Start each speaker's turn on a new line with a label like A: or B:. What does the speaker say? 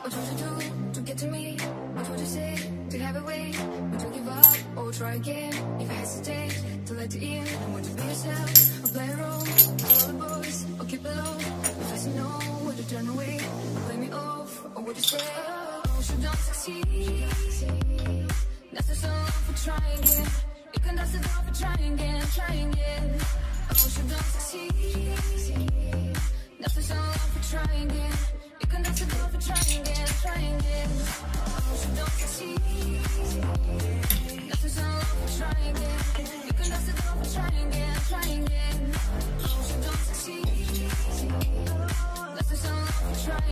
A: What would you do to get to me? What would you say to have a way? Would you give up or try again? If I hesitate to let you in, I want to be yourself or play a role. Follow the boys or keep it low. If I say no, would you turn away? Play me off or would you say, oh, you don't succeed? That's just so long for trying again. You can dust it off for trying again, trying again. Oh, you don't succeed. That's just so long for trying again. You can dust it off for trying again, trying again. Oh, you don't succeed.